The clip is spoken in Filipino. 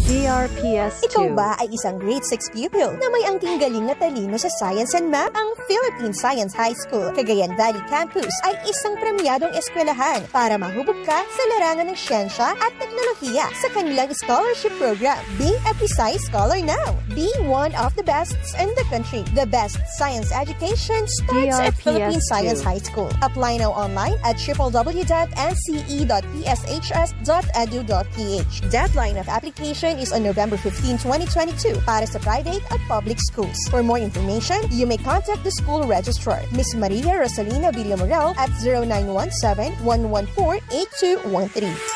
DRPS 2. Ikaw ba ay isang grade 6 pupil na may angking galing na talino sa science and math? Ang Philippine Science High School, Cagayan Valley Campus ay isang premyadong eskwelahan para mahubog ka sa larangan ng siyensya at teknolohiya sa kanilang scholarship program. Be a PHCA scholar now. Be one of the best in the country. The best science education starts at Philippine Science High School. Apply now online at www.nce.pshs.edu.ph. Deadline of application is on November 15, 2022 para sa private at public schools. For more information, you may contact the school registrar, Ms. Maria Rosalina Villamorel at 0917-114-8213.